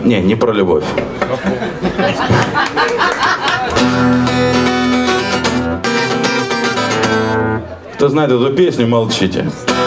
Не про любовь. Кто знает эту песню, молчите.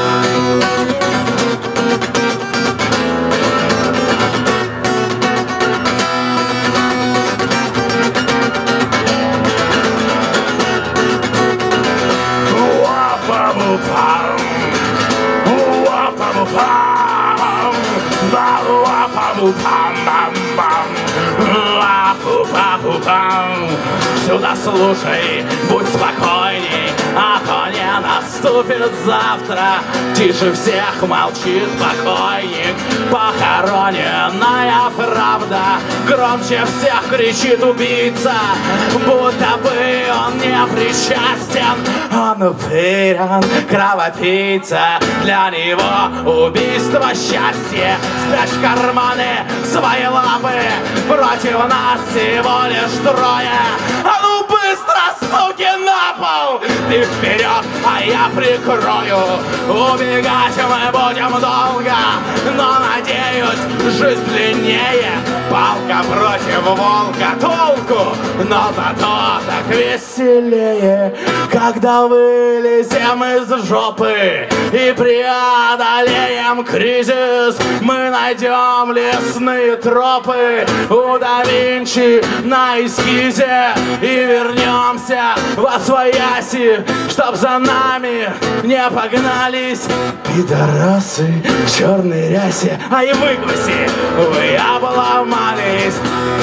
Сюда слушай, будь спокойней, а то не наступит завтра. Тише всех молчит покойник, похороненная правда. Громче всех кричит убийца, будто бы он не причастен. Он уверен, кровопийца, для него убийство счастье. Спрячь в карманы свои лапы, против нас всего лишь трое. А ну быстро, суки, на пол! Ты вперед, а я прикрою. Убегать мы будем долго, но, надеюсь, жизнь длиннее. Палка против волка, толку, но зато так веселее. Когда вылезем из жопы и преодолеем кризис, мы найдем лесные тропы у да Винчи на эскизе и вернемся во свояси, чтоб за нами не погнались пидорасы в черной рясе. Ай, выкуси, вы обломались.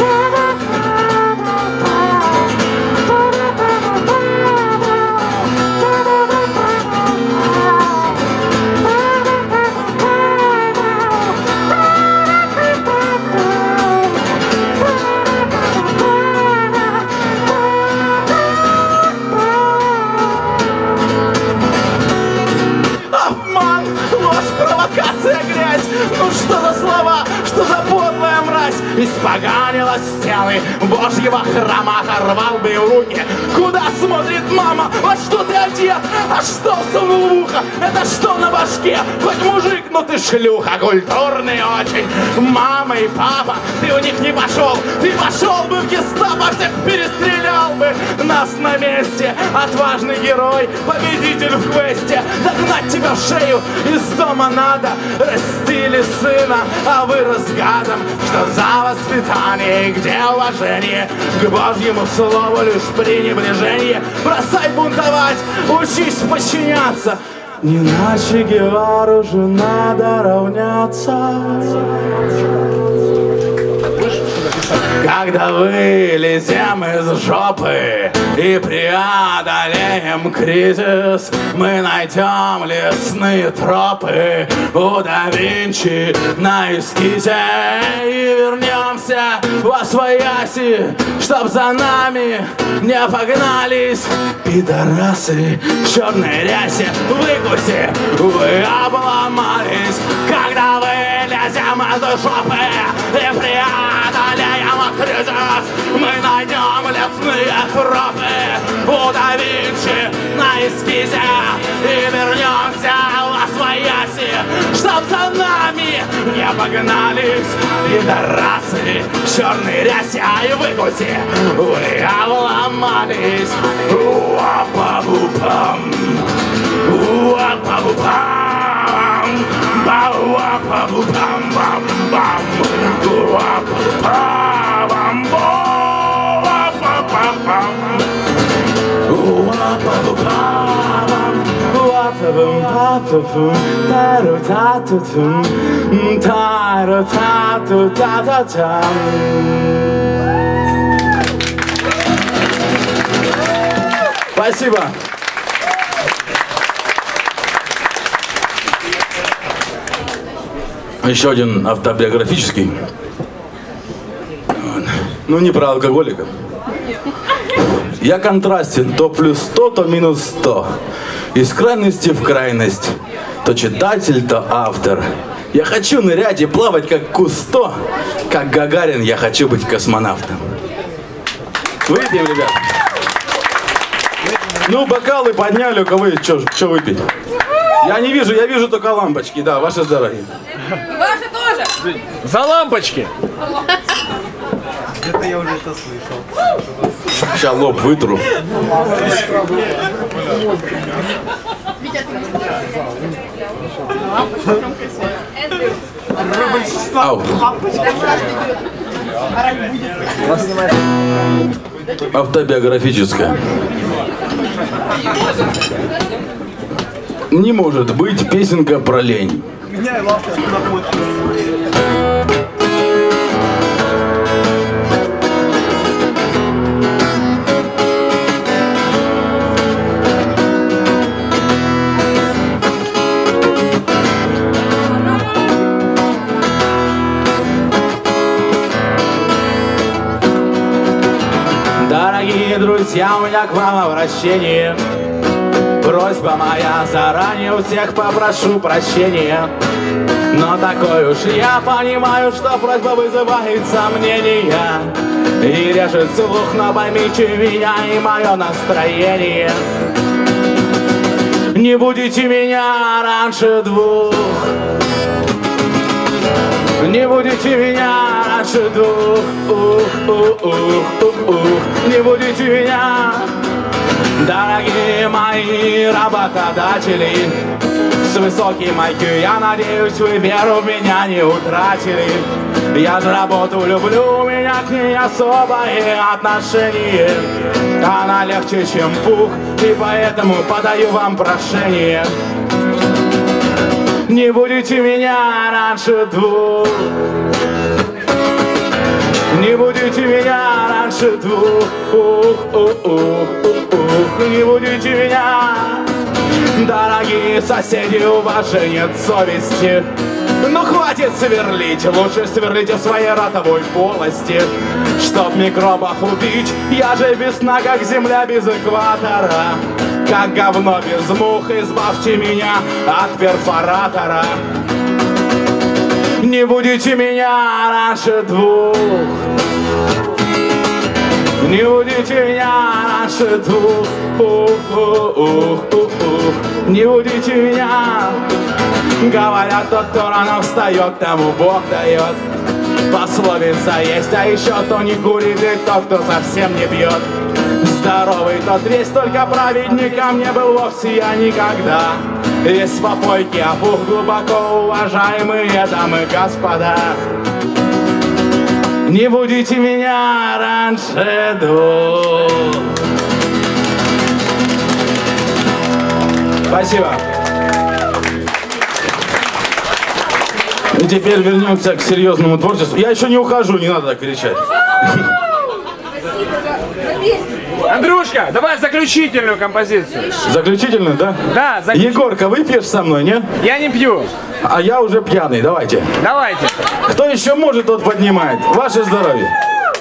Ну что за слова, что за подлая мразь испоганила стены Божьего храма, оторвал бы руки. Куда смотрит мама? Во что ты одет? А что всунул в ухо? Это что на башке? Хоть мужик, но ты шлюха, культурный очень. Мама и папа, ты у них не пошел. Ты пошел бы в гестапо, всех перестрелял бы нас на месте. Отважный герой, победитель в квесте. Догнать тебя в шею из дома надо. Растили сына, а вырос гадом. Что за воспитание, где уважение к Божьему слову лишь пренебрежение. Бросай бунтовать, учись подчиняться, иначе Гевару же надо равняться. Когда вылезем из жопы и преодолеем кризис, мы найдем лесные тропы у да Винчи на эскизе и вернемся во свояси, чтоб за нами не погнались пидорасы в черной рясе. Выкуси, вы обломались. Когда вылезем из жопы и преодолеем кризис, мы найдем лесные тропы у да Винчи на эскизе и вернемся во свояси, чтоб за нами не погнались пидорасы в черной рясе. Ай, выкуси, вы обломались. Уа-па-бу-пам, уа-па-бу-пам, ба-уа-па-бу-пам-бам-бам, уа-па-бу-пам-бам-бам, уа-па-бу-пам-бам, уа-па-бум-па-па-бум, та-ру-та-ту-тум, та-ру-та-ту-та-та-там. Спасибо. Еще один автобиографический. Ну, не про алкоголика. Я контрастен, то плюс 100, то минус 100. Из крайности в крайность. То читатель, то автор. Я хочу нырять и плавать, как Кусто. Как Гагарин, я хочу быть космонавтом. Выпьем, ребят. Ну, бокалы подняли, у кого есть что выпить. Я не вижу, я вижу только лампочки. Да, ваше здоровье. Ваше тоже. За лампочки! Это я уже это слышал. Сейчас лоб вытру. Ау. Автобиографическая. Не может быть песенка про лень. Меняй лампочку на подпись. Дорогие друзья, у меня к вам обращение. Просьба моя, заранее у всех попрошу прощения. Но такой уж я понимаю, что просьба вызывает сомнения и режет слух, но поймите меня и мое настроение. Не будите меня раньше 2. Не будите меня раньше 2. Не будите меня, дорогие мои работодатели. С высоким IQ, я надеюсь, вы веру в меня не утратили. Я же работу люблю, у меня к ней особое отношение. Она легче, чем пух, и поэтому подаю вам прошение. Не будите меня раньше 2. Не будите меня раньше 2. Не будите меня, дорогие соседи, у вас же нет совести. Ну хватит сверлить, лучше сверлите в своей ротовой полости. Чтоб микробов убить, я же весна, как земля без экватора. Как говно без мух, избавьте меня от перфоратора. Не будите меня раньше 2. Не будите меня раньше 2. Не будите меня. Говорят, тот, кто рано встает, тому Бог дает. Пословица есть, а еще кто не курит, и тот, кто совсем не пьет. Здоровый тот весь, только праведником не был вовсе я никогда. Из попойки опух глубоко, уважаемые дамы и господа. Не будите меня раньше 2. Спасибо. И теперь вернемся к серьезному творчеству. Я еще не ухожу, не надо так кричать. Андрюшка, давай заключительную композицию. Заключительную, да? Да, Егорка, выпьешь со мной, нет? Я не пью. А я уже пьяный, давайте. Давайте. Кто еще может, тот поднимает. Ваше здоровье.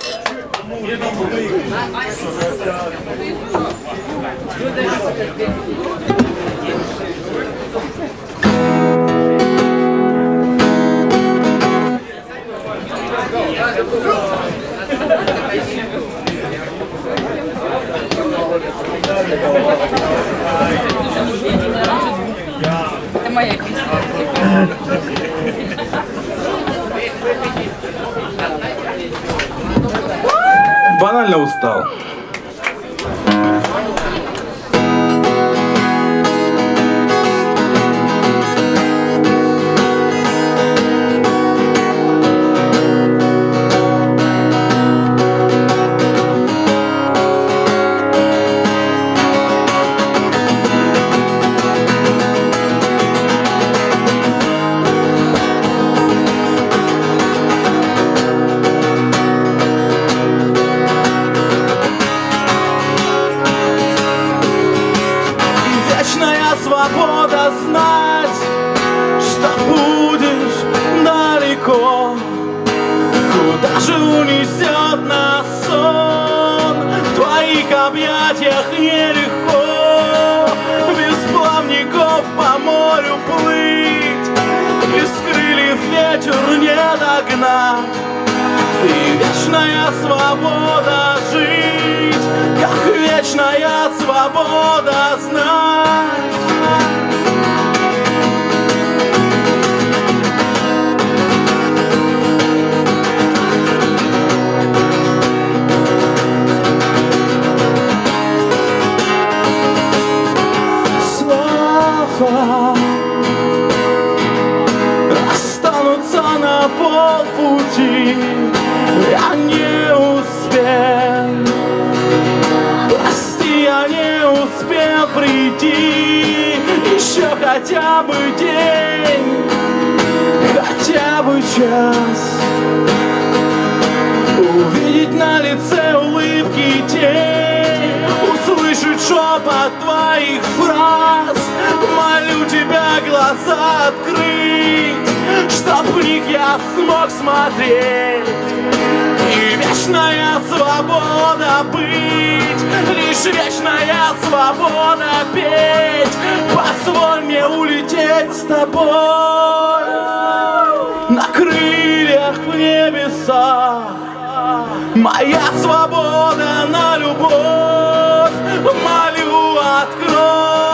Это моя песня. Банально устал. Свобода знать, что будешь далеко. Куда же унесет нас сон? В твоих объятиях нелегко. Без плавников по морю плыть, без крыльев ветер не догнать. И вечная свобода жить, как вечная свобода знать. на полпути, я не успел. Прости, я не успел прийти. Еще хотя бы день, хотя бы час, увидеть на лице улыбки и тень, услышать шепот твоих фраз. Молю тебя глаза открыть, чтоб в них я смог смотреть. И вечная свобода быть, лишь вечная свобода петь. Позволь мне улететь с тобой на крыльях в небеса. Моя свобода на любовь, молю, открой.